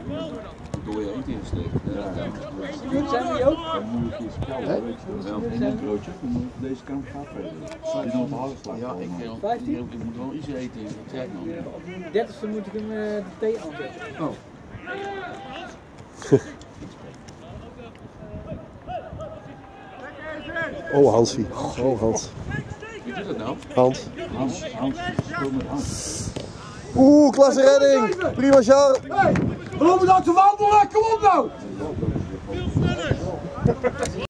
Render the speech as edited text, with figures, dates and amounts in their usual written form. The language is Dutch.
Door je eten insteken. Zijn die ook? Dan moet je eens kouwen, weet je wel. Een broodje, dan moet deze kant gaat verder. Die dan op de harde slag. Ja, ik moet wel iets eten. Dat zeg ik nog. Op de 30ste moet ik hem de thee aanzetten. Oh. Oh, Hansie. Oh, Hans. Wie doet dat nou? Hans. Hans speelt met Hans. Oeh, klasse redding. Prima, Charles. Hey, we lopen nou te wandelen, kom op nou!